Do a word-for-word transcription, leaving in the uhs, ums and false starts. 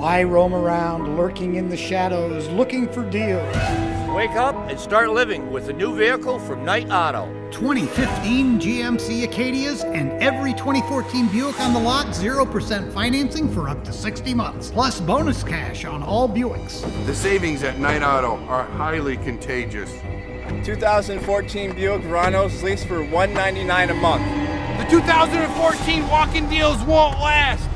Why roam around lurking in the shadows looking for deals? Wake up and start living with a new vehicle from Knight Auto. twenty fifteen G M C Acadias and every twenty fourteen Buick on the lot, zero percent financing for up to sixty months, plus bonus cash on all Buicks. The savings at Knight Auto are highly contagious. two thousand fourteen Buick Verano's leased for one ninety-nine a month. The two thousand fourteen walking deals won't last.